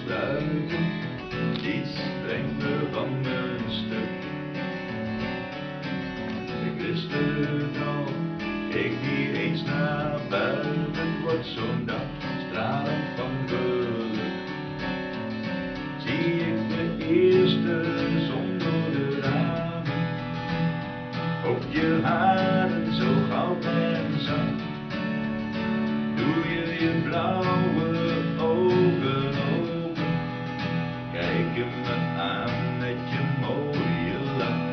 struiken, iets brengt me van mijn stuk. Ik wist het al, keek niet eens naar buiten, het wordt zo'n dag stralend van geluk. Zie ik de eerste zon door de ramen, op je haren zo goud en zacht. Doe je je blauwe ogen open, kijk je me aan met je mooie lach.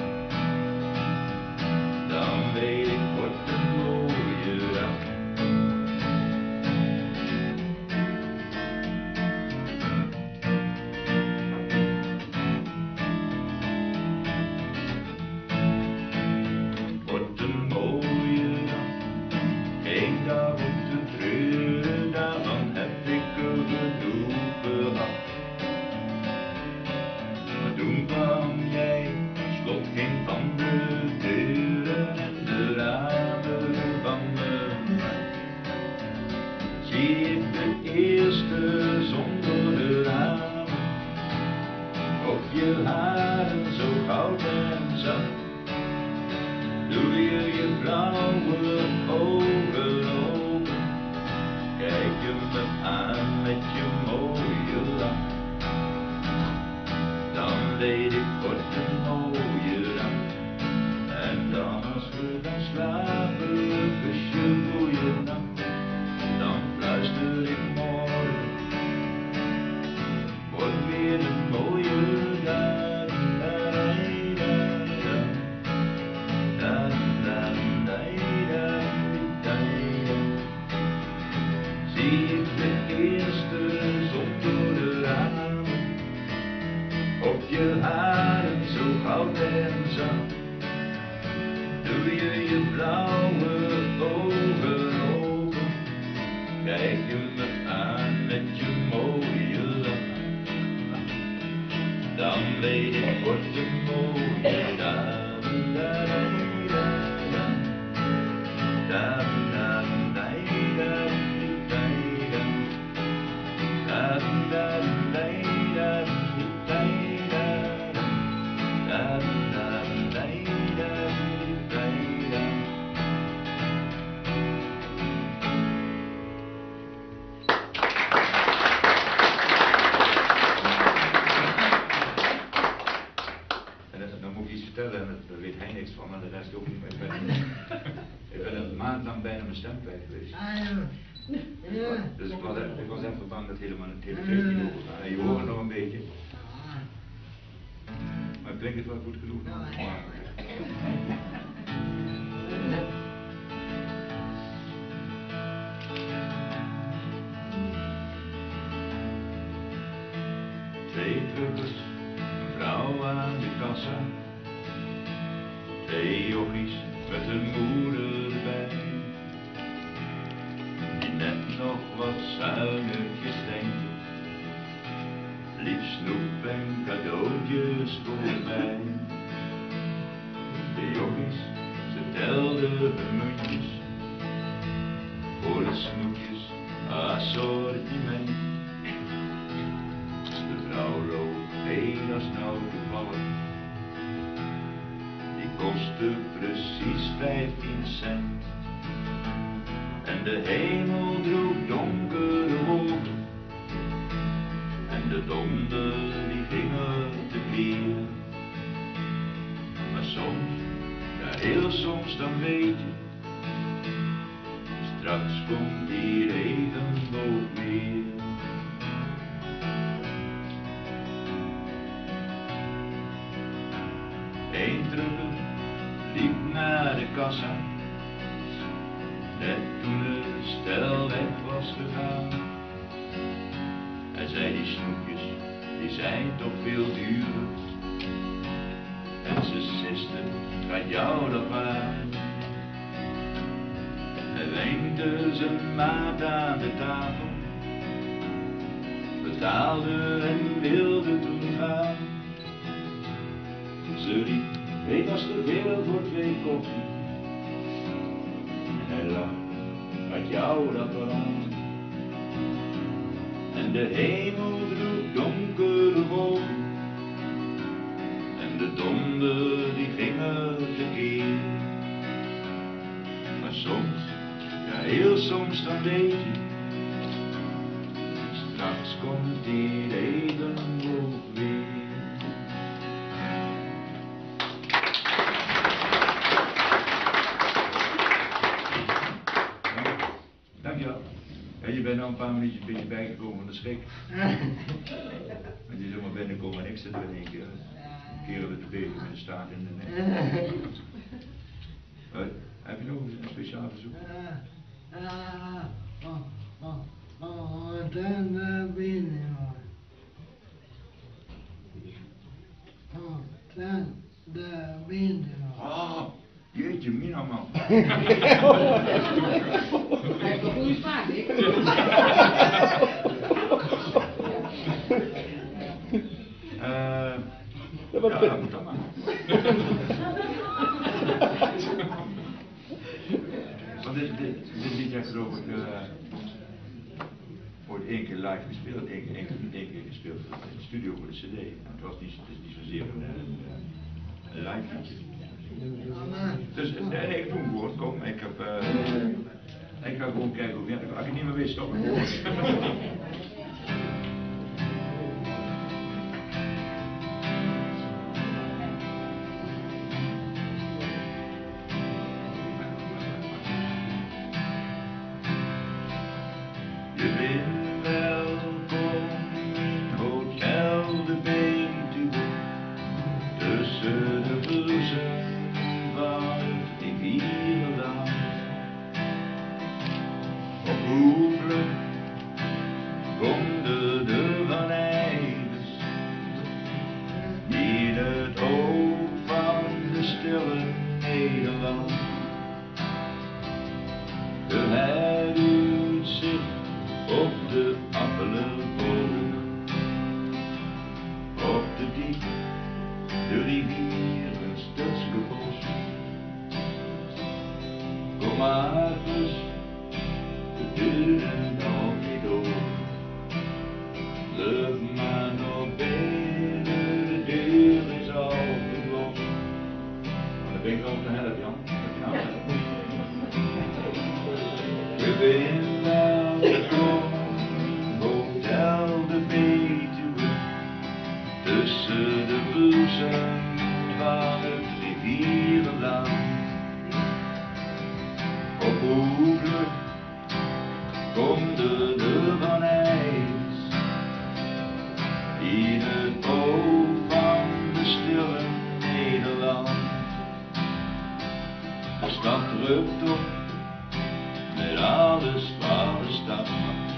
Dan weet ik, wordt een mooie dag. Wordt een mooie dag, geen dag om te treuren, daarvan heb ik er genoeg gehad. Maar toen kwam jij, slot geen van de deuren en de ramen van mijn hart. Zie ik de eerste zon door de ramen, op je haren zo goud en zacht. Doe je je blauwe ogen open, kijk je me aan met je mooie lach. Dan weet ik, wordt een mooie dag. En dan als we dan slapen, kus je goeie nacht. Dan fluister ik morgen, wordt weer een mooie dag. Zie ik de eerste zon door de ramen, op je haren zo goud en zacht. Doe je je blauwe ogen open, kijk je me aan met je mooie lach. Dan weet ik, wordt een mooie dag. Dan moet ik iets vertellen en daar weet hij niks van, en de rest ook niet. Ik ben een maand lang bijna mijn stem kwijt geweest. Dus ik was even bang dat helemaal het hele feest niet overgaat. En je hoort het nog een beetje. Maar klinkt het wel goed genoeg? Twee druppels, een vrouw aan de kassa. Twee jochies met hun moeder erbij, die net nog wat zuinigjes denken. Lief snoep en cadeautjes voorbij. De jochies, ze telden hun muntjes voor de snoepjes assortiment. De vrouw loopt heen als nou toevallig, die kostte precies 15 cent. En de hemel droeg donkere wolken, en de donder die gingen tekeer. Maar soms, ja heel soms, dan weet je, straks komt die regenboog weer. Eén druppel liep naar de kassa, net toen het stel weg was gegaan. Hij zei, die snoepjes, die zijn toch veel duurder. En ze siste, gaat jou dat maar aan. Hij wenkte zijn maat aan de tafel, betaalde en wilde toen gaan. Ze riep, weet was te veel voor 2 koffie. En hij lacht, gaat jou dat wel aan. En de hemel droeg seconden die gingen tekeer. Maar soms, ja heel soms dan weet je, straks komt die regenboog weer. Dankjewel. Ja, je bent al een paar minuutjes een beetje bijgekomen van de schrik. Want je zomaar binnenkomen en ik zit er in één keer. Een keer op de bezig met de staart in de nek. Heb je nog een speciaal verzoek? Dan binnen. Dan binnen. Oh, jeetje, mina man. Hij heeft een goede smaak, hè? Ja, moet dat maar. Want dit liedje heb ik geloof ik wordt één keer live gespeeld, één keer gespeeld in de studio voor de cd. Nou, het is niet zozeer een live liedje. Dus nee, ik doe hem gewoon, kom, ik ga gewoon kijken of als ik niet meer weet, stop ik gewoon. Je bent welkom in Hotel de Betuwe, tussen de bloesems van het rivierenland. Ophoepelijk konden de Van Eijs in het oog van de stille Nederland. De heruitzicht op de Appelenboog, op de diep, de rivier, een stukje bos. Kom maar rust, de deuren nog niet door. Lucht maar nog binnen, de deur is al los. Maar dan ben ik al op de helft, Jan. We zijn welkom in Hotel de Betuwe, tussen de bloesems van het rivierenland. Ophoepelijk konden de Van Eijs in het oog van de stille Nederland. De stad drukt op met alles wat de stad maakt.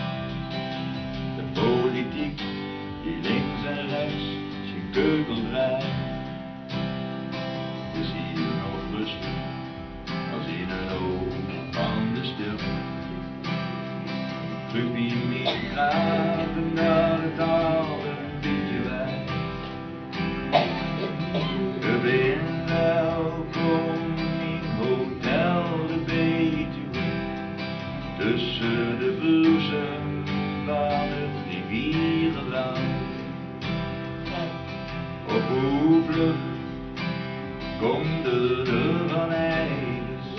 De politiek die links en rechts zijn keuken draait. Het is hier nog rustig als in een oog van de stilte. Terug niet meer graven naar het oude beetje wij. We zijn welkom in Hotel de Betuwe, tussen de bloesems van het rivierenland. Ophoepelijk konden de Van Eijs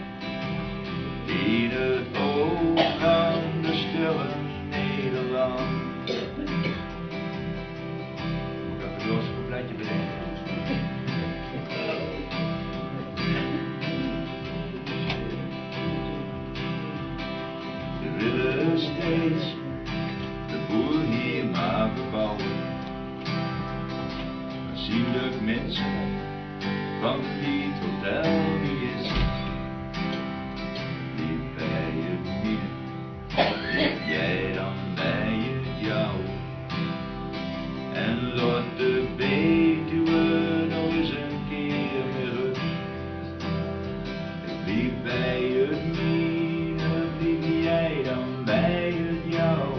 in het oog van de stille Nederland. Moet ik even los een plaatje bedenken. Ze willen steeds de boel hier maar verbouwen. Aanzienlijk mensen van die hotel die is. Die bij het midden, lig jij dan bij het jou. En laat de Betuwe nog eens een keer weer rust. Ik liep bij het midden, liep jij dan bij het jou.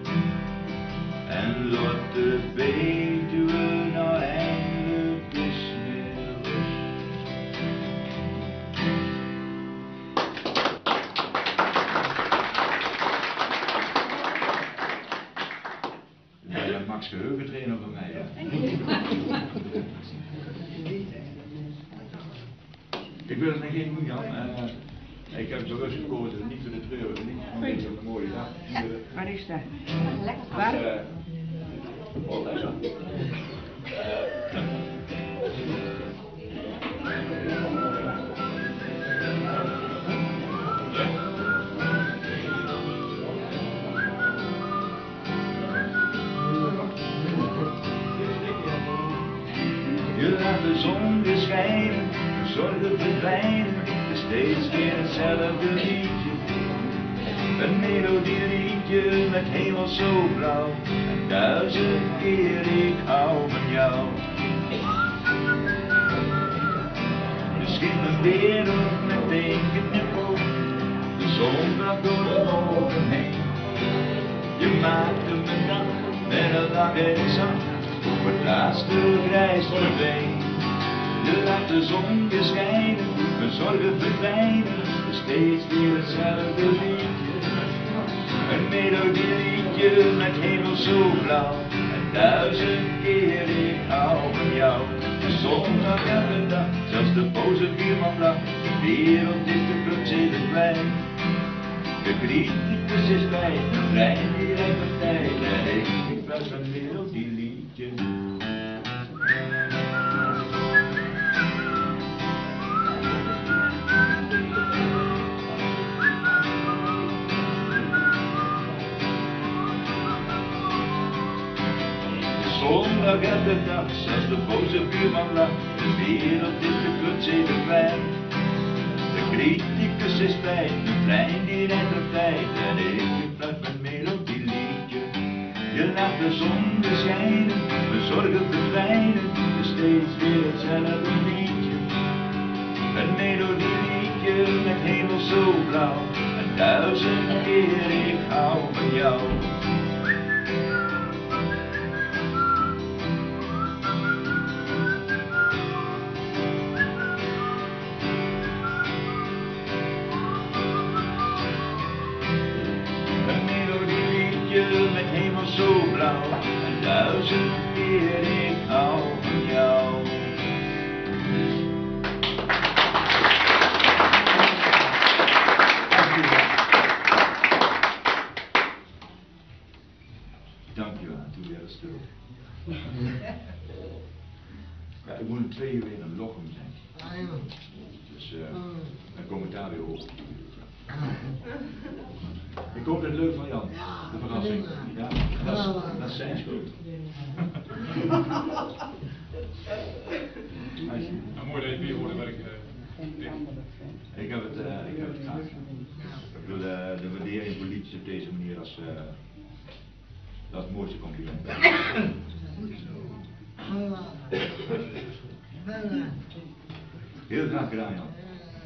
En laat de Betuwe nou eindelijk eens weer rust. Ja, je Max geheugentrainer voor mij, hè? Ik wil het nog geen doen, Jan. Ik heb bewust gekozen, niet voor de treuren, niet voor een mooie dag. Waar is dat? Waar? Oh, lekker. Je laat de zon weer schijnen, de zorgen verdwijnen, is steeds weer hetzelfde liedje. Een melodieliedje met hemel zo blauw, en 1000 keer ik hou van jou. De schip wereld met één knippel, de zon brak door de ogen heen. Je maakte mijn dag met een lach en zang, voor het laatste grijs verdween. Je laat de zon weer schijnen, mijn zorgen verdwijnen, steeds weer hetzelfde liedje. Een melodieliedje met hemel zo blauw, en 1000 keer ik hou van jou. De zon lag elke dag, zelfs de boze buurman lacht, de wereld is de club zitten kwijt. De criticus is bij, de trein die rijdt op tijd, en ik was een melodieliedje. Zondag elke dag, zelfs de boze buurman lacht, de wereld is de kluts even kwijt. De criticus is bij, de trein die rijdt op tijd, en ik fluit mijn melodieliedje. Je laat de zon weer schijnen, mijn zorgen verdwijnen, is steeds weer hetzelfde liedje. Een melodieliedje met hemel zo blauw, en 1000 keer ik hou van jou. Met hemel zo blauw, en 1000 keer ik hou van jou. Dankjewel, toen weer stil. Ja, ik moet om 2 uur in een Lochem zijn. Dus dan kom ik daar weer over. Ik hoop dat het leuk van Jan, de verrassing. Ja, dat is zijn schuld. Nou, mooi dat je weer hoorde werken. Ik heb het graag. Ik wil de waardering voor liedjes op deze manier als dat is het mooiste compliment. Heel graag gedaan, Jan.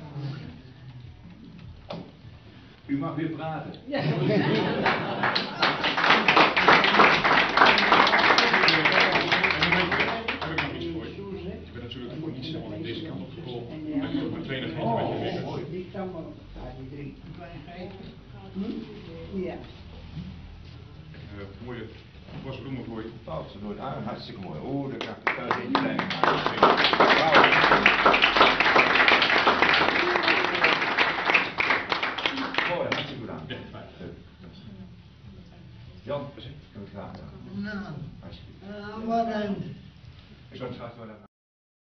U mag weer praten. Ja. Heb ik nog iets voor je? Ik ben natuurlijk ook niet zo aan deze kant op gekomen. Ik heb maar 2 nog wat je weet. Die kan wel die 3. Ja. Mooie bosbloemen voor je. Fout, ze nooit aan, hartstikke mooi. Oeh, daar kan ik er eentje bij. Mooi, hartstikke goed aan. Ja, fijn. Jan, ik heb het graag gedaan. Nou, Alsjeblieft. wat dan? Ik zou het graag willen.